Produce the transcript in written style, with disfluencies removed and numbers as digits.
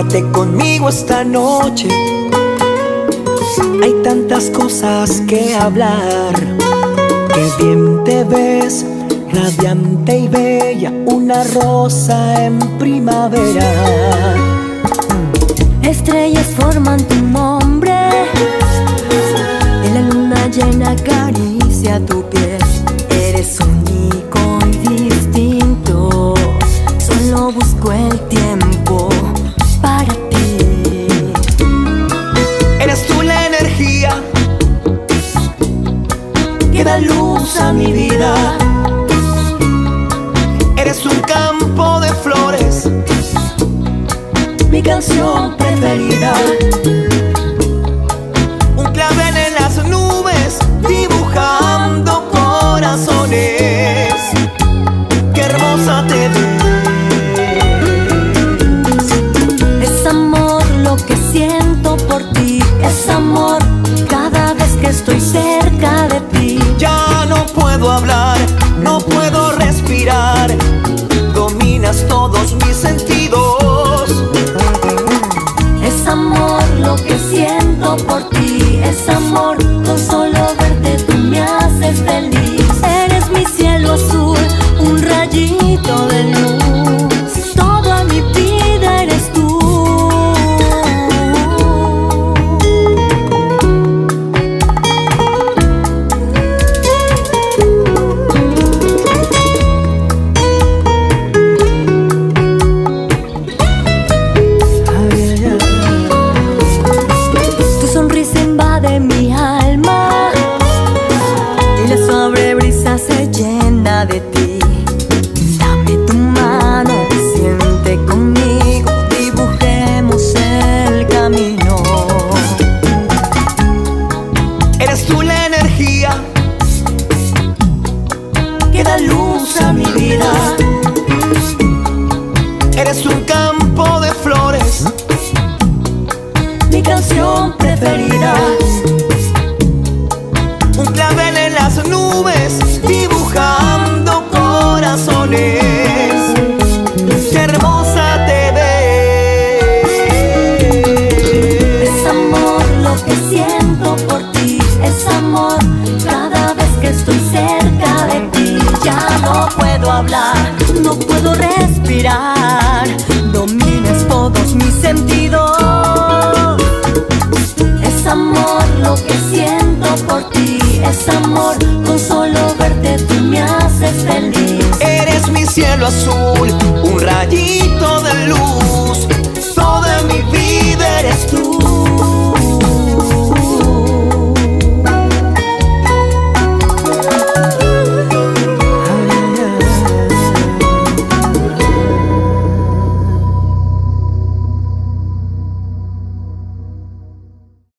Quédate conmigo esta noche. Hay tantas cosas que hablar. Qué bien te ves, radiante y bella, una rosa en primavera. Estrellas forman tu nombre y la luna llena acaricia tu piel. Eres único y distinto, solo busco el tiempo para ti. Eres tú la energía que da luz a mi vida. Eres un campo de flores, mi canción preferida. Un clavel en las nubes, dibujando corazones. Qué hermosa te ves. Es amor lo que siento por ti, es amor cada vez que estoy cerca de ti. Ya no puedo hablar, no puedo respirar, dominas todos mis sentidos. Es amor lo que siento por ti, es amor, con solo verte tú me haces feliz. Eres mi cielo azul, un rayito de luz, toda mi vida eres tú. Tu sonrisa invade mi alma y la suave brisa se llena de ti. Dame tu mano, siente conmigo, dibujemos el camino. Eres tú la energía que da luz a mi vida. Eres un campo de flores, mi canción preferida. Un clavel en las nubes, dibujando corazones. Qué hermosa te ves. Es amor lo que siento por ti, es amor cada vez que estoy cerca de ti. Ya no puedo hablar, no puedo respirar, dominas todos mis sentidos. Es amor lo que siento por ti, es amor, con solo verte tú me haces feliz. Eres mi cielo azul, un rayito de luz,